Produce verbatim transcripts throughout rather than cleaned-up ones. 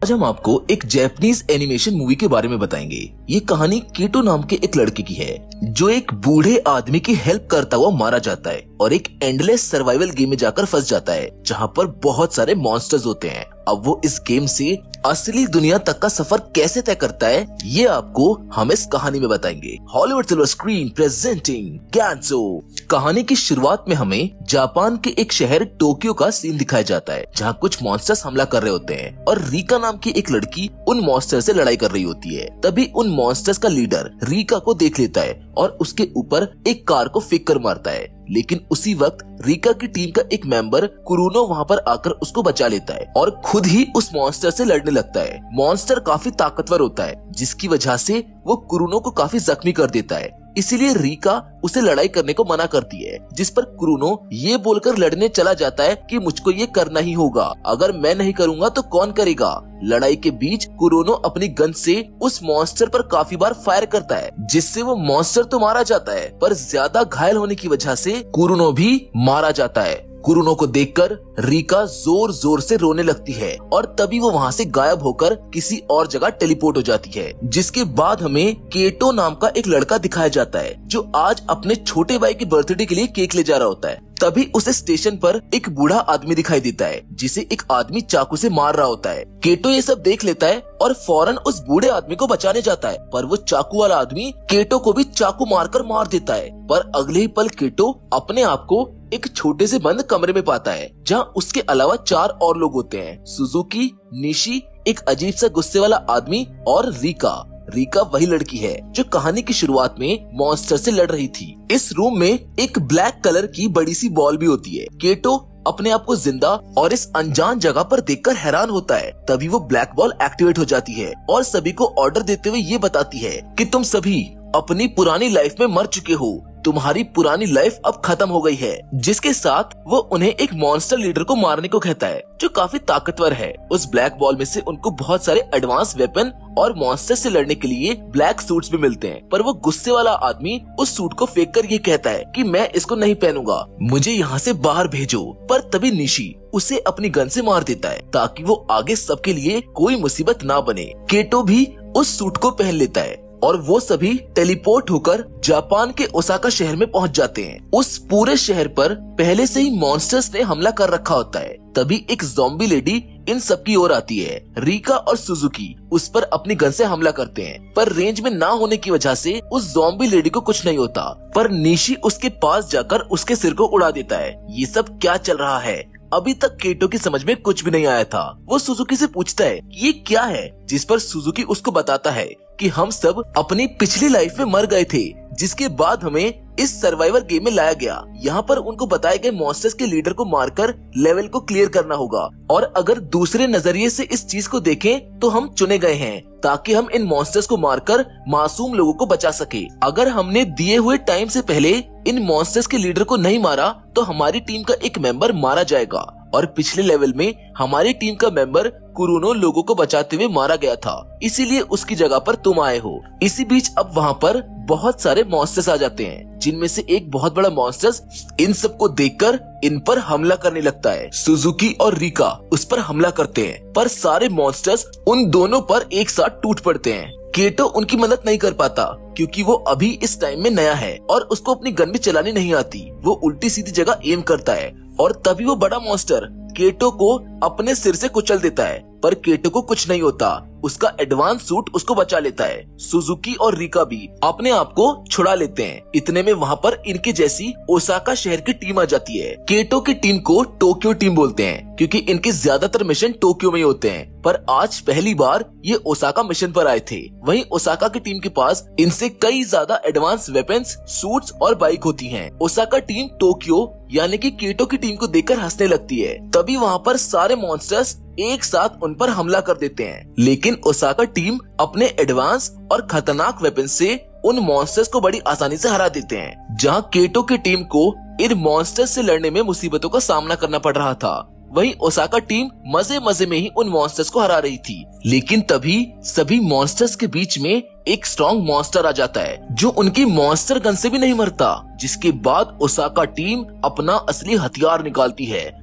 आज हम आपको एक जापानीज एनिमेशन मूवी के बारे में बताएंगे। ये कहानी कीटो नाम के एक लड़के की है जो एक बूढ़े आदमी की हेल्प करता हुआ मारा जाता है और एक एंडलेस सर्वाइवल गेम में जाकर फंस जाता है जहाँ पर बहुत सारे मॉन्स्टर्स होते हैं। अब वो इस गेम से असली दुनिया तक का सफर कैसे तय करता है ये आपको हम इस कहानी में बताएंगे। Hollywood silver screen presenting Gantz O. कहानी की शुरुआत में हमें जापान के एक शहर टोक्यो का सीन दिखाया जाता है जहाँ कुछ मॉन्स्टर्स हमला कर रहे होते हैं और रीका नाम की एक लड़की उन मॉन्स्टर से लड़ाई कर रही होती है। तभी उन मॉन्स्टर्स का लीडर रीका को देख लेता है और उसके ऊपर एक कार को फेंक कर मारता है। लेकिन उसी वक्त रीका की टीम का एक मेंबर कुरुनो वहाँ पर आकर उसको बचा लेता है और खुद ही उस मॉन्स्टर से लड़ने लगता है। मॉन्स्टर काफी ताकतवर होता है जिसकी वजह से वो कुरुनो को काफी जख्मी कर देता है। इसीलिए रीका उसे लड़ाई करने को मना करती है, जिस पर कुरुनो ये बोलकर लड़ने चला जाता है कि मुझको ये करना ही होगा, अगर मैं नहीं करूँगा तो कौन करेगा। लड़ाई के बीच कुरुनो अपनी गन से उस मॉन्स्टर पर काफी बार फायर करता है जिससे वो मॉन्स्टर तो मारा जाता है पर ज्यादा घायल होने की वजह से कुरुनो भी मारा जाता है। कुरुनो को देखकर रीका जोर जोर से रोने लगती है और तभी वो वहाँ से गायब होकर किसी और जगह टेलीपोर्ट हो जाती है। जिसके बाद हमें केटो नाम का एक लड़का दिखाया जाता है जो आज अपने छोटे भाई के बर्थडे के लिए केक ले जा रहा होता है। तभी उसे स्टेशन पर एक बूढ़ा आदमी दिखाई देता है जिसे एक आदमी चाकू से मार रहा होता है। केटो ये सब देख लेता है और फौरन उस बूढ़े आदमी को बचाने जाता है पर वो चाकू वाला आदमी केटो को भी चाकू मारकर मार देता है। पर अगले ही पल केटो अपने आप को एक छोटे से बंद कमरे में पाता है जहाँ उसके अलावा चार और लोग होते हैं, सुजुकी, निशी, एक अजीब सा गुस्से वाला आदमी और रीका। रीका वही लड़की है जो कहानी की शुरुआत में मॉन्स्टर से लड़ रही थी। इस रूम में एक ब्लैक कलर की बड़ी सी बॉल भी होती है। केटो अपने आप को जिंदा और इस अनजान जगह पर देखकर हैरान होता है। तभी वो ब्लैक बॉल एक्टिवेट हो जाती है और सभी को ऑर्डर देते हुए ये बताती है कि तुम सभी अपनी पुरानी लाइफ में मर चुके हो, तुम्हारी पुरानी लाइफ अब खत्म हो गई है। जिसके साथ वो उन्हें एक मॉन्स्टर लीडर को मारने को कहता है जो काफी ताकतवर है। उस ब्लैक बॉल में से उनको बहुत सारे एडवांस वेपन और मॉन्स्टर से लड़ने के लिए ब्लैक सूट्स भी मिलते हैं। पर वो गुस्से वाला आदमी उस सूट को फेंक कर ये कहता है कि मैं इसको नहीं पहनूंगा, मुझे यहाँ से बाहर भेजो। पर तभी निशी उसे अपनी गन से मार देता है ताकि वो आगे सबके लिए कोई मुसीबत ना बने। केटो भी उस सूट को पहन लेता है और वो सभी टेलीपोर्ट होकर जापान के ओसाका शहर में पहुंच जाते हैं। उस पूरे शहर पर पहले से ही मॉन्स्टर्स ने हमला कर रखा होता है। तभी एक ज़ॉम्बी लेडी इन सब की ओर आती है। रीका और सुजुकी उस पर अपनी गन से हमला करते हैं पर रेंज में ना होने की वजह से उस ज़ॉम्बी लेडी को कुछ नहीं होता। पर निशी उसके पास जाकर उसके सिर को उड़ा देता है। ये सब क्या चल रहा है? अभी तक केटो की समझ में कुछ भी नहीं आया था। वो सुजुकी से पूछता है कि ये क्या है, जिस पर सुजुकी उसको बताता है कि हम सब अपनी पिछली लाइफ में मर गए थे, जिसके बाद हमें इस सर्वाइवर गेम में लाया गया। यहाँ पर उनको बताए गए मॉन्स्टर्स के लीडर को मारकर लेवल को क्लियर करना होगा और अगर दूसरे नजरिए से इस चीज को देखें तो हम चुने गए हैं ताकि हम इन मॉन्स्टर्स को मारकर मासूम लोगों को बचा सके। अगर हमने दिए हुए टाइम से पहले इन मॉन्स्टर्स के लीडर को नहीं मारा तो हमारी टीम का एक मेंबर मारा जाएगा और पिछले लेवल में हमारी टीम का मेंबर कुरुनो लोगों को बचाते हुए मारा गया था, इसीलिए उसकी जगह पर तुम आए हो। इसी बीच अब वहाँ पर बहुत सारे मॉन्स्टर्स आ जाते हैं जिनमें से एक बहुत बड़ा मॉन्स्टर्स इन सबको देखकर इन पर हमला करने लगता है। सुजुकी और रीका उस पर हमला करते हैं पर सारे मॉन्स्टर्स उन दोनों पर एक साथ टूट पड़ते हैं। केटो उनकी मदद नहीं कर पाता क्योंकि वो अभी इस टाइम में नया है और उसको अपनी गन भी चलानी नहीं आती। वो उल्टी सीधी जगह एम करता है और तभी वो बड़ा मॉन्स्टर केटो को अपने सिर से कुचल देता है पर केटो को कुछ नहीं होता। उसका एडवांस सूट उसको बचा लेता है। सुजुकी और रीका भी अपने आप को छुड़ा लेते हैं। इतने में वहाँ पर इनके जैसी ओसाका शहर की टीम आ जाती है। केटो की टीम को टोक्यो टीम बोलते हैं क्योंकि इनके ज्यादातर मिशन टोक्यो में ही होते हैं पर आज पहली बार ये ओसाका मिशन पर आए थे। वहीं ओसाका की टीम के पास इनसे कई ज्यादा एडवांस वेपन्स, सूट्स और बाइक होती हैं। ओसाका टीम टोक्यो यानी कि केटो की टीम को देखकर हंसने लगती है। तभी वहाँ पर सारे मॉन्स्टर्स एक साथ उन पर हमला कर देते हैं लेकिन ओसाका टीम अपने एडवांस और खतरनाक वेपन से उन मॉन्स्टर्स को बड़ी आसानी से हरा देते हैं। जहाँ केटो की टीम को इन मॉन्स्टर्स से लड़ने में मुसीबतों का सामना करना पड़ रहा था, वहीं ओसाका टीम मजे मजे में ही उन मॉन्स्टर्स को हरा रही थी। लेकिन तभी सभी मॉन्स्टर्स के बीच में एक स्ट्रॉन्ग मॉन्स्टर आ जाता है जो उनकी मॉन्स्टर गन से भी नहीं मरता, जिसके बाद ओसाका टीम अपना असली हथियार निकालती है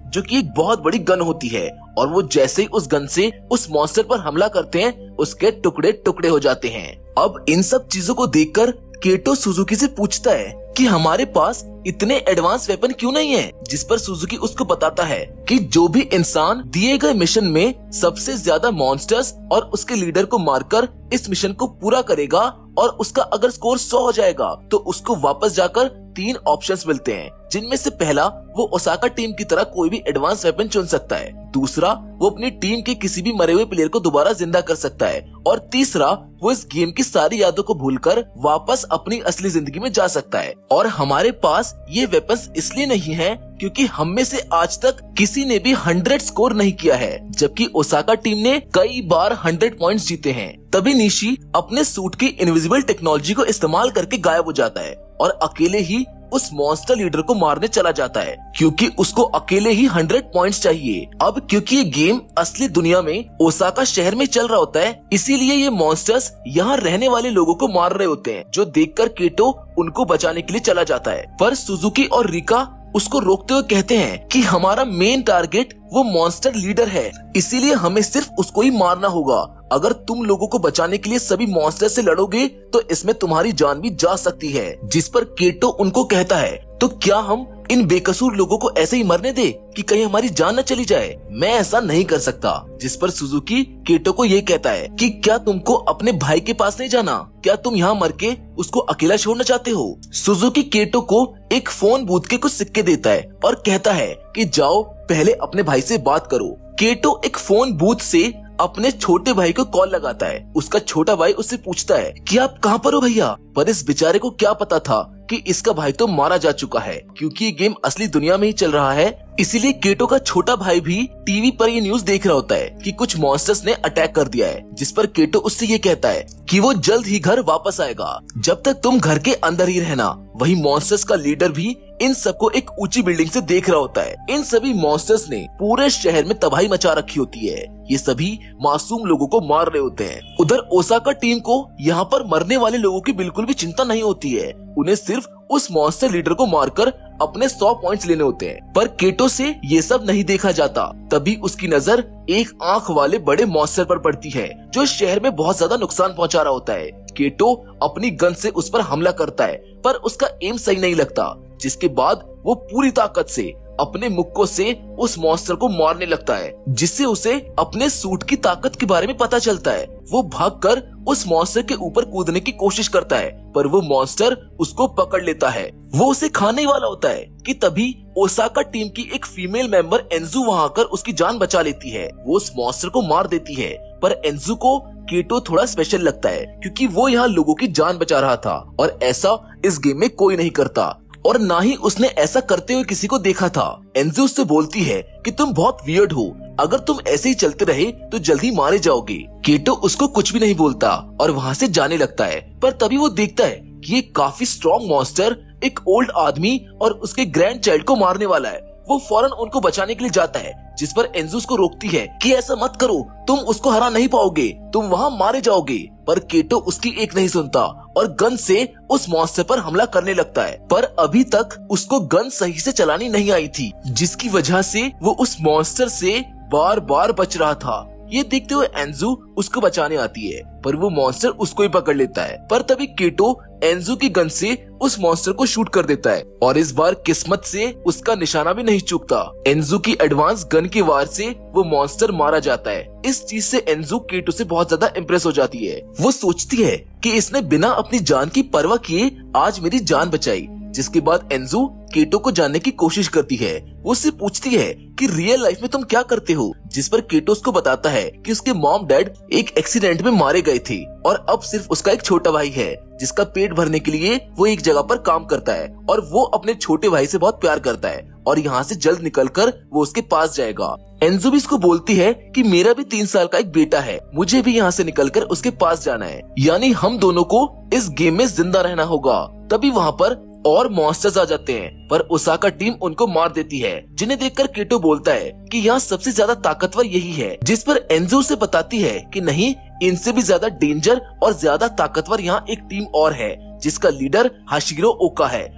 जो कि एक बहुत बड़ी गन होती है, और वो जैसे ही उस गन से उस मॉन्स्टर पर हमला करते हैं उसके टुकड़े टुकड़े हो जाते हैं। अब इन सब चीजों को देखकर केटो सुजुकी से पूछता है कि हमारे पास इतने एडवांस वेपन क्यों नहीं है, जिस पर सुजुकी उसको बताता है कि जो भी इंसान दिए गए मिशन में सबसे ज्यादा मॉन्स्टर्स और उसके लीडर को मारकर इस मिशन को पूरा करेगा और उसका अगर स्कोर सौ हो जाएगा तो उसको वापस जाकर तीन ऑप्शंस मिलते हैं, जिनमें से पहला वो ओसाका टीम की तरह कोई भी एडवांस वेपन चुन सकता है, दूसरा वो अपनी टीम के किसी भी मरे हुए प्लेयर को दोबारा जिंदा कर सकता है, और तीसरा वो इस गेम की सारी यादों को भूलकर वापस अपनी असली जिंदगी में जा सकता है। और हमारे पास ये वेपन्स इसलिए नहीं है क्योंकि हम में से आज तक किसी ने भी हंड्रेड स्कोर नहीं किया है, जबकि ओसाका टीम ने कई बार हंड्रेड पॉइंट्स जीते हैं। तभी निशी अपने सूट की इनविजिबल टेक्नोलॉजी को इस्तेमाल करके गायब हो जाता है और अकेले ही उस मॉन्स्टर लीडर को मारने चला जाता है, क्योंकि उसको अकेले ही हंड्रेड पॉइंट्स चाहिए। अब क्योंकि ये गेम असली दुनिया में ओसाका शहर में चल रहा होता है, इसीलिए ये मॉन्स्टर्स यहाँ रहने वाले लोगों को मार रहे होते हैं, जो देखकर केटो उनको बचाने के लिए चला जाता है। पर सुजुकी और रिका उसको रोकते हुए कहते हैं कि हमारा मेन टारगेट वो मॉन्स्टर लीडर है, इसीलिए हमें सिर्फ उसको ही मारना होगा। अगर तुम लोगों को बचाने के लिए सभी मॉन्स्टर से लड़ोगे तो इसमें तुम्हारी जान भी जा सकती है। जिस पर केटो उनको कहता है, तो क्या हम इन बेकसूर लोगों को ऐसे ही मरने दे कि कहीं हमारी जान न चली जाए? मैं ऐसा नहीं कर सकता। जिस पर सुजुकी केटो को ये कहता है कि क्या तुमको अपने भाई के पास नहीं जाना? क्या तुम यहाँ मर के उसको अकेला छोड़ना चाहते हो? सुजुकी केटो को एक फोन बूथ के कुछ सिक्के देता है और कहता है कि जाओ पहले अपने भाई से बात करो। केटो एक फोन बूथ से अपने छोटे भाई को कॉल लगाता है। उसका छोटा भाई उससे पूछता है कि आप कहाँ पर हो भैया? पर इस बेचारे को क्या पता था कि इसका भाई तो मारा जा चुका है, क्योंकि ये गेम असली दुनिया में ही चल रहा है। इसीलिए केटो का छोटा भाई भी टीवी पर ये न्यूज देख रहा होता है कि कुछ मॉन्स्टर्स ने अटैक कर दिया है। जिस पर केटो उससे ये कहता है कि वो जल्द ही घर वापस आएगा, जब तक तुम घर के अंदर ही रहना। वही मॉन्स्टर्स का लीडर भी इन सबको एक ऊंची बिल्डिंग से देख रहा होता है। इन सभी मॉन्स्टर्स ने पूरे शहर में तबाही मचा रखी होती है। ये सभी मासूम लोगों को मार रहे होते हैं। उधर ओसाका टीम को यहाँ पर मरने वाले लोगों की बिल्कुल भी चिंता नहीं होती है। उन्हें सिर्फ उस मॉन्स्टर लीडर को मारकर अपने सौ पॉइंट्स लेने होते हैं। पर केटो से ये सब नहीं देखा जाता। तभी उसकी नजर एक आंख वाले बड़े मॉन्स्टर पर पड़ती है, जो शहर में बहुत ज्यादा नुकसान पहुंचा रहा होता है। केटो अपनी गन से उस पर हमला करता है, पर उसका एम सही नहीं लगता, जिसके बाद वो पूरी ताकत से अपने मुक्कों से उस मॉन्स्टर को मारने लगता है, जिससे उसे अपने सूट की ताकत के बारे में पता चलता है। वो भागकर उस मॉन्स्टर के ऊपर कूदने की कोशिश करता है, पर वो मॉन्स्टर उसको पकड़ लेता है। वो उसे खाने ही वाला होता है कि तभी ओसाका टीम की एक फीमेल मेंबर एंजू वहां आकर उसकी जान बचा लेती है। वो उस मॉन्स्टर को मार देती है, पर एंजू को केटो थोड़ा स्पेशल लगता है, क्योंकि वो यहाँ लोगों की जान बचा रहा था, और ऐसा इस गेम में कोई नहीं करता, और ना ही उसने ऐसा करते हुए किसी को देखा था। एंजू उससे बोलती है कि तुम बहुत वियर्ड हो, अगर तुम ऐसे ही चलते रहे तो जल्दी मारे जाओगे। केटो उसको कुछ भी नहीं बोलता और वहाँ से जाने लगता है। पर तभी वो देखता है कि ये काफी स्ट्रॉन्ग मॉन्स्टर एक ओल्ड आदमी और उसके ग्रैंड चाइल्ड को मारने वाला है। वो फौरन उनको बचाने के लिए जाता है, जिस पर एंजू उसको रोकती है कि ऐसा मत करो, तुम उसको हरा नहीं पाओगे, तुम वहाँ मारे जाओगे। पर केटो उसकी एक नहीं सुनता और गन से उस मॉन्स्टर पर हमला करने लगता है। पर अभी तक उसको गन सही से चलानी नहीं आई थी, जिसकी वजह से वो उस मॉन्स्टर से बार बार बच रहा था। ये देखते हुए एंजू उसको बचाने आती है, पर वो मॉन्स्टर उसको ही पकड़ लेता है। पर तभी केटो एंजू की गन से उस मॉन्स्टर को शूट कर देता है, और इस बार किस्मत से उसका निशाना भी नहीं चूकता। एंजू की एडवांस गन के वार से वो मॉन्स्टर मारा जाता है। इस चीज से एंजू केटो से बहुत ज्यादा इम्प्रेस हो जाती है। वो सोचती है कि इसने बिना अपनी जान की परवाह किए आज मेरी जान बचाई। जिसके बाद एंजू केटो को जानने की कोशिश करती है। वो उससे पूछती है कि रियल लाइफ में तुम क्या करते हो, जिस पर केटो उसको बताता है कि उसके मॉम डैड एक एक्सीडेंट में मारे गए थे और अब सिर्फ उसका एक छोटा भाई है, जिसका पेट भरने के लिए वो एक जगह पर काम करता है, और वो अपने छोटे भाई से बहुत प्यार करता है और यहाँ से जल्द निकलकर वो उसके पास जाएगा। एंजू भी इसको बोलती है कि मेरा भी तीन साल का एक बेटा है, मुझे भी यहाँ से निकलकर उसके पास जाना है, यानी हम दोनों को इस गेम में जिंदा रहना होगा। तभी वहाँ पर और मॉन्स्टर्स आ जाते हैं, पर ओसाका टीम उनको मार देती है, जिन्हें देखकर केटो बोलता है कि यहाँ सबसे ज्यादा ताकतवर यही है। जिस पर एंजू से बताती है कि नहीं, इनसे भी ज्यादा डेंजर और ज्यादा ताकतवर यहाँ एक टीम और है, जिसका लीडर हाशिरो ओका है,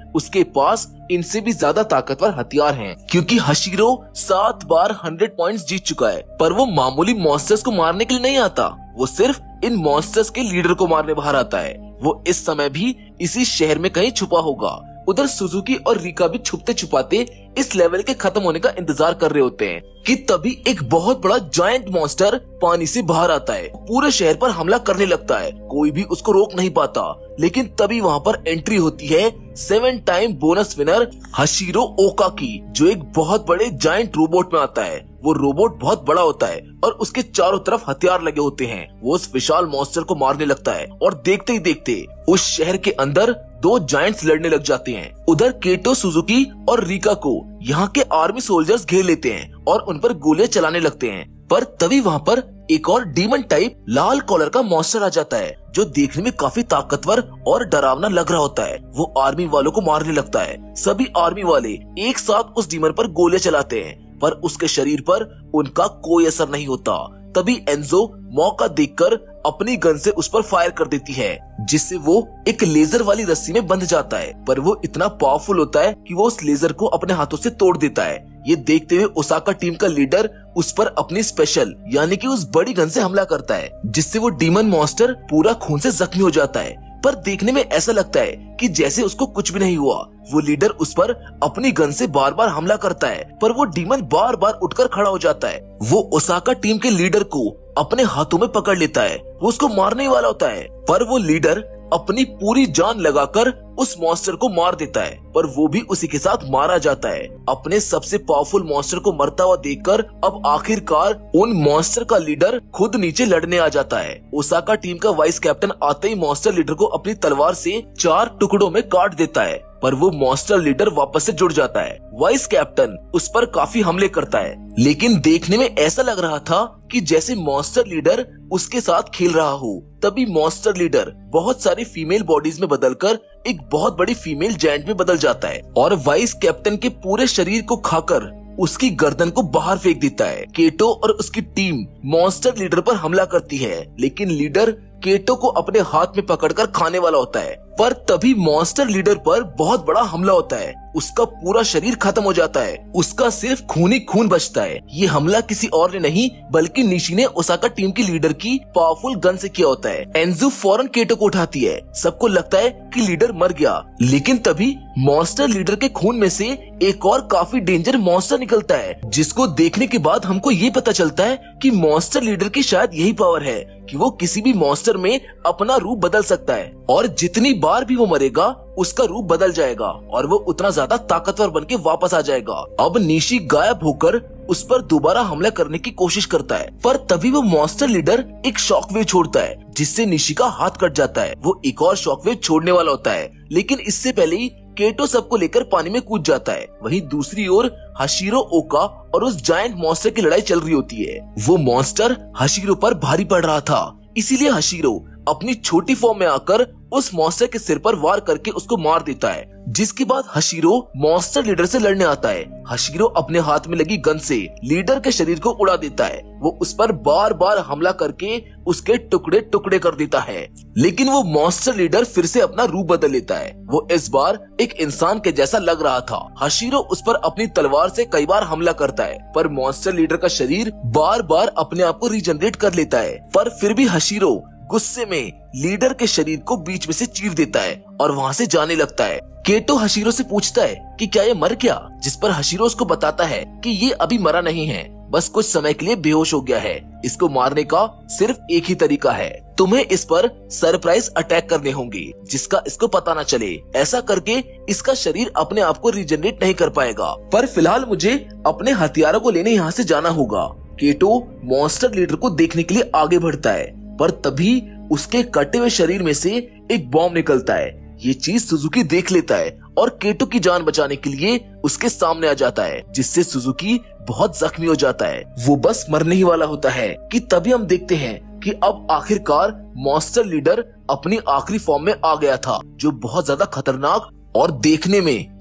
उसके पास इनसे भी ज्यादा ताकतवर हथियार हैं, क्योंकि हशीरो सात बार हंड्रेड पॉइंट्स जीत चुका है। पर वो मामूली मॉन्स्टर्स को मारने के लिए नहीं आता, वो सिर्फ इन मॉन्स्टर्स के लीडर को मारने बाहर आता है। वो इस समय भी इसी शहर में कहीं छुपा होगा। उधर सुजुकी और रिका भी छुपते छुपाते इस लेवल के खत्म होने का इंतजार कर रहे होते हैं कि तभी एक बहुत बड़ा जायंट मॉन्स्टर पानी से बाहर आता है, पूरे शहर पर हमला करने लगता है। कोई भी उसको रोक नहीं पाता, लेकिन तभी वहाँ पर एंट्री होती है seven time bonus winner Hashiro Oka की, जो एक बहुत बड़े जायंट रोबोट में आता है। वो रोबोट बहुत बड़ा होता है और उसके चारों तरफ हथियार लगे होते हैं। वो उस विशाल मॉन्स्टर को मारने लगता है और देखते ही देखते उस शहर के अंदर दो जायंट्स लड़ने लग जाते हैं। उधर केटो, सुजुकी और रिका को यहाँ के आर्मी सोल्जर्स घेर लेते हैं और उन पर गोलियां चलाने लगते हैं। पर तभी वहाँ पर एक और डीमन टाइप लाल कॉलर का मॉन्स्टर आ जाता है, जो देखने में काफी ताकतवर और डरावना लग रहा होता है। वो आर्मी वालों को मारने लगता है। सभी आर्मी वाले एक साथ उस डीमन पर गोलियां चलाते हैं, पर उसके शरीर पर उनका कोई असर नहीं होता। तभी एंजो मौका देखकर अपनी गन से उस पर फायर कर देती है, जिससे वो एक लेजर वाली रस्सी में बंध जाता है। पर वो इतना पावरफुल होता है कि वो उस लेजर को अपने हाथों से तोड़ देता है। ये देखते हुए ओसाका टीम का लीडर उस पर अपनी स्पेशल यानी कि उस बड़ी गन से हमला करता है, जिससे वो डीमन मॉन्स्टर पूरा खून से जख्मी हो जाता है। पर देखने में ऐसा लगता है कि जैसे उसको कुछ भी नहीं हुआ। वो लीडर उस पर अपनी गन से बार बार हमला करता है, पर वो डीमन बार बार उठकर खड़ा हो जाता है। वो ओसाका टीम के लीडर को अपने हाथों में पकड़ लेता है। वो उसको मारने वाला होता है, पर वो लीडर अपनी पूरी जान लगाकर उस मॉन्स्टर को मार देता है, पर वो भी उसी के साथ मारा जाता है। अपने सबसे पावरफुल मॉन्स्टर को मरता हुआ देखकर अब आखिरकार उन मॉन्स्टर का लीडर खुद नीचे लड़ने आ जाता है। ओसाका टीम का वाइस कैप्टन आते ही मॉन्स्टर लीडर को अपनी तलवार से चार टुकड़ों में काट देता है, पर वो मॉन्स्टर लीडर वापस से जुड़ जाता है। वाइस कैप्टन उस पर काफी हमले करता है, लेकिन देखने में ऐसा लग रहा था कि जैसे मॉन्स्टर लीडर उसके साथ खेल रहा हो। तभी मॉन्स्टर लीडर बहुत सारी फीमेल बॉडीज में बदलकर एक बहुत बड़ी फीमेल जायंट में बदल जाता है और वाइस कैप्टन के पूरे शरीर को खाकर उसकी गर्दन को बाहर फेंक देता है। केटो और उसकी टीम मॉन्स्टर लीडर पर हमला करती है, लेकिन लीडर केटो को अपने हाथ में पकड़कर खाने वाला होता है। पर तभी मॉन्स्टर लीडर पर बहुत बड़ा हमला होता है। उसका पूरा शरीर खत्म हो जाता है, उसका सिर्फ खून ही खून बचता है। ये हमला किसी और ने नहीं बल्कि निशी ने ओसाका टीम की लीडर की पावरफुल गन से किया होता है। एंजू फौरन केटो को उठाती है। सबको लगता है कि लीडर मर गया, लेकिन तभी मॉन्स्टर लीडर के खून में से एक और काफी डेंजर मॉन्स्टर निकलता है, जिसको देखने के बाद हमको ये पता चलता है कि मॉन्स्टर लीडर की शायद यही पावर है कि वो किसी भी मॉन्स्टर में अपना रूप बदल सकता है और जितनी बार भी वो मरेगा उसका रूप बदल जाएगा और वो उतना ज्यादा ताकतवर बनके वापस आ जाएगा। अब निशी गायब होकर उस पर दोबारा हमला करने की कोशिश करता है, पर तभी वो मॉन्स्टर लीडर एक शॉकवेव छोड़ता है, जिससे निशी का हाथ कट जाता है। वो एक और शॉकवेव छोड़ने वाला होता है, लेकिन इससे पहले ही केटो सबको लेकर पानी में कूद जाता है। वहीं दूसरी ओर हशीरो ओका और उस जायंट मॉन्स्टर की लड़ाई चल रही होती है। वो मॉन्स्टर हशीरो पर भारी पड़ रहा था, इसीलिए हशीरो अपनी छोटी फॉर्म में आकर उस मॉन्स्टर के सिर पर वार करके उसको मार देता है, जिसके बाद हशीरो मॉन्स्टर लीडर से लड़ने आता है। हशीरो अपने हाथ में लगी गन से लीडर के शरीर को उड़ा देता है। वो उस पर बार बार हमला करके उसके टुकड़े टुकड़े कर देता है, लेकिन वो मॉन्स्टर लीडर फिर से अपना रूप बदल लेता है। वो इस बार एक इंसान के जैसा लग रहा था। हशीरो उस पर अपनी तलवार से कई बार हमला करता है, पर मॉन्स्टर लीडर का शरीर बार बार अपने आप को रीजनरेट कर लेता है। पर फिर भी हशीरो गुस्से में लीडर के शरीर को बीच में से चीर देता है और वहाँ से जाने लगता है। केटो हशीरो से पूछता है कि क्या ये मर गया, जिस पर हशीरो उसको बताता है कि ये अभी मरा नहीं है, बस कुछ समय के लिए बेहोश हो गया है। इसको मारने का सिर्फ एक ही तरीका है, तुम्हें इस पर सरप्राइज अटैक करने होंगे जिसका इसको पता न चले। ऐसा करके इसका शरीर अपने आप को रीजनरेट नहीं कर पाएगा। पर फिलहाल मुझे अपने हथियारों को लेने यहाँ से जाना होगा। केटो मॉन्स्टर लीडर को देखने के लिए आगे बढ़ता है, पर तभी उसके कटे हुए शरीर में से एक बॉम्ब निकलता है। ये चीज सुजुकी देख लेता है और केटो की जान बचाने के लिए उसके सामने आ जाता है, जिससे सुजुकी बहुत जख्मी हो जाता है। वो बस मरने ही वाला होता है कि तभी हम देखते हैं कि अब आखिरकार मॉन्स्टर लीडर अपनी आखिरी फॉर्म में आ गया था, जो बहुत ज्यादा खतरनाक और देखने में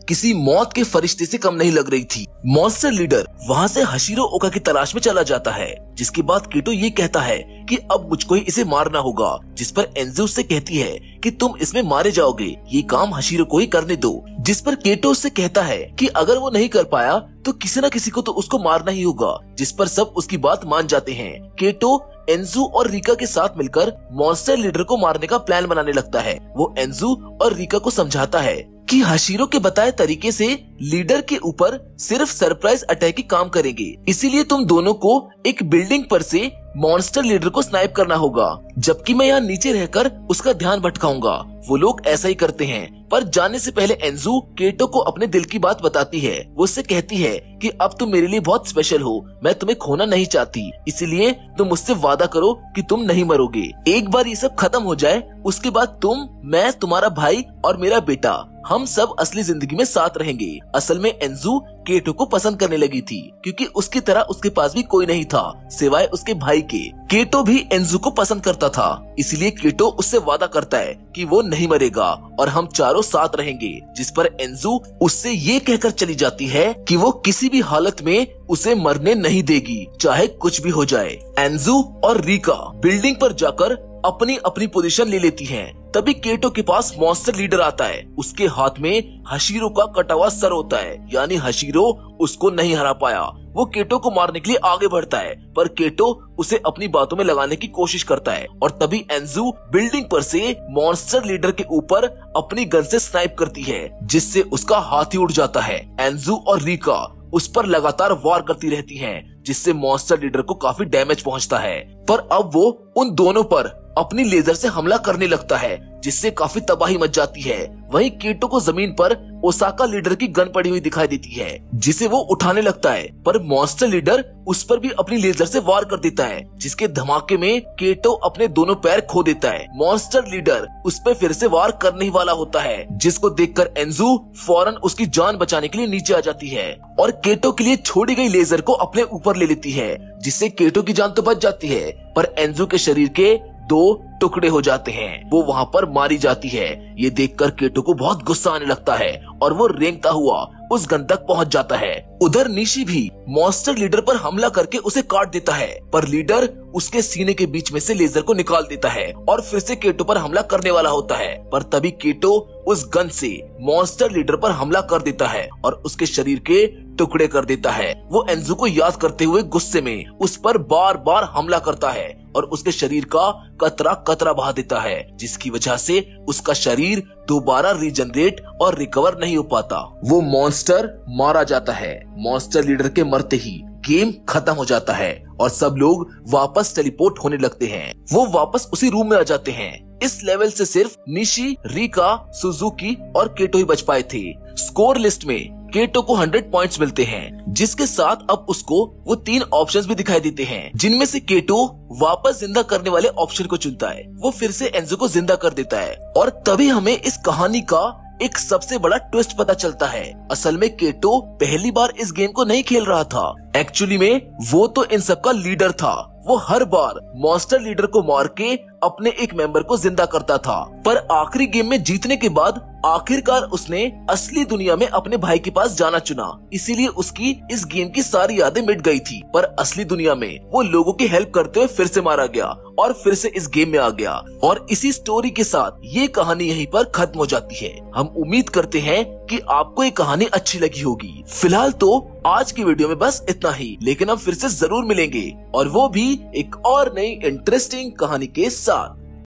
किसी मौत के फरिश्ते से कम नहीं लग रही थी। मॉन्स्टर लीडर वहाँ से हशीरो ओका की तलाश में चला जाता है, जिसके बाद कीटो ये कहता है कि अब मुझको ही इसे मारना होगा, जिस पर एंजू उससे कहती है कि तुम इसमें मारे जाओगे, ये काम हशीरो को ही करने दो। जिस पर कीटो उससे कहता है कि अगर वो नहीं कर पाया तो किसी न किसी को तो उसको मारना ही होगा, जिस पर सब उसकी बात मान जाते हैं। कीटो एंजू और रिका के साथ मिलकर मॉन्स्टर लीडर को मारने का प्लान बनाने लगता है। वो एंजू और रिका को समझाता है कि हशीरो के बताए तरीके से लीडर के ऊपर सिर्फ सरप्राइज अटैक ही काम करेंगे, इसीलिए तुम दोनों को एक बिल्डिंग पर से मॉन्स्टर लीडर को स्नाइप करना होगा, जबकि मैं यहाँ नीचे रहकर उसका ध्यान भटकाऊंगा। वो लोग ऐसा ही करते हैं, पर जाने से पहले एंजू केटो को अपने दिल की बात बताती है। वो उससे कहती है कि अब तुम मेरे लिए बहुत स्पेशल हो, मैं तुम्हें खोना नहीं चाहती, इसलिए तुम मुझसे वादा करो कि तुम नहीं मरोगे। एक बार ये सब खत्म हो जाए उसके बाद तुम, मैं, तुम्हारा भाई और मेरा बेटा, हम सब असली जिंदगी में साथ रहेंगे। असल में एंजू केटो को पसंद करने लगी थी, क्योंकि उसकी तरह उसके पास भी कोई नहीं था सिवाय उसके भाई के। केटो भी एंजू को पसंद करता था, इसलिए केटो उससे वादा करता है कि वो नहीं मरेगा और हम चारों साथ रहेंगे, जिस पर एंजू उससे ये कहकर चली जाती है कि वो किसी भी हालत में उसे मरने नहीं देगी, चाहे कुछ भी हो जाए। एंजू और रिका बिल्डिंग पर जाकर अपनी अपनी पोजीशन ले लेती हैं। तभी केटो के पास मॉन्स्टर लीडर आता है। उसके हाथ में हशीरो का कटा हुआ सर होता है, यानी हशीरो उसको नहीं हरा पाया। वो केटो को मारने के लिए आगे बढ़ता है, पर केटो उसे अपनी बातों में लगाने की कोशिश करता है और तभी एंजू बिल्डिंग पर से मॉन्स्टर लीडर के ऊपर अपनी गन से स्नाइप करती है, जिससे उसका हाथ ही उड़ जाता है। एंजू और रिका उस पर लगातार वार करती रहती हैं, जिससे मॉन्स्टर लीडर को काफी डैमेज पहुंचता है। पर अब वो उन दोनों पर अपनी लेजर से हमला करने लगता है, जिससे काफी तबाही मच जाती है। वहीं केटो को जमीन पर ओसाका लीडर की गन पड़ी हुई दिखाई देती है, जिसे वो उठाने लगता है, पर मॉन्स्टर लीडर उस पर भी अपनी लेजर से वार कर देता है, जिसके धमाके में केटो अपने दोनों पैर खो देता है। मॉन्स्टर लीडर उस पर फिर से वार करने ही वाला होता है, जिसको देखकर एंजू फौरन उसकी जान बचाने के लिए नीचे आ जाती है और केटो के लिए छोड़ी गई लेजर को अपने ऊपर ले लेती है, जिससे केटो की जान तो बच जाती है, पर एंजू के शरीर के दो टुकड़े हो जाते हैं। वो वहाँ पर मारी जाती है। ये देखकर केटो को बहुत गुस्सा आने लगता है और वो रेंगता हुआ उस गन तक पहुँच जाता है। उधर निशी भी मॉन्स्टर लीडर पर हमला करके उसे काट देता है, पर लीडर उसके सीने के बीच में से लेजर को निकाल देता है और फिर से केटो पर हमला करने वाला होता है, पर तभी केटो उस गन से मॉन्स्टर लीडर पर हमला कर देता है और उसके शरीर के टुकड़े कर देता है। वो एंजू को याद करते हुए गुस्से में उस पर बार बार हमला करता है और उसके शरीर का कतरा कतरा बहा देता है, जिसकी वजह से उसका शरीर दोबारा रीजनरेट और रिकवर नहीं हो पाता। वो मॉन्स्टर मारा जाता है। मॉन्स्टर लीडर के मरते ही गेम खत्म हो जाता है और सब लोग वापस टेलीपोर्ट होने लगते हैं। वो वापस उसी रूम में आ जाते हैं। इस लेवल से सिर्फ निशी, रिका, सुजुकी और केटो ही बच पाए थे। स्कोर लिस्ट में केटो को हंड्रेड पॉइंट्स मिलते हैं, जिसके साथ अब उसको वो तीन ऑप्शंस भी दिखाई देते हैं, जिनमें से केटो वापस जिंदा करने वाले ऑप्शन को चुनता है। वो फिर से एंजू को जिंदा कर देता है और तभी हमें इस कहानी का एक सबसे बड़ा ट्विस्ट पता चलता है। असल में केटो पहली बार इस गेम को नहीं खेल रहा था। एक्चुअली में वो तो इन सब का लीडर था। वो हर बार मॉन्स्टर लीडर को मार के अपने एक मेंबर को जिंदा करता था, पर आखिरी गेम में जीतने के बाद आखिरकार उसने असली दुनिया में अपने भाई के पास जाना चुना। इसीलिए उसकी इस गेम की सारी यादें मिट गई थी, पर असली दुनिया में वो लोगों की हेल्प करते हुए फिर से मारा गया और फिर से इस गेम में आ गया। और इसी स्टोरी के साथ ये कहानी यहीं पर खत्म हो जाती है। हम उम्मीद करते हैं कि आपको ये कहानी अच्छी लगी होगी। फिलहाल तो आज की वीडियो में बस इतना ही, लेकिन हम फिर से जरूर मिलेंगे और वो भी एक और नई इंटरेस्टिंग कहानी के साथ।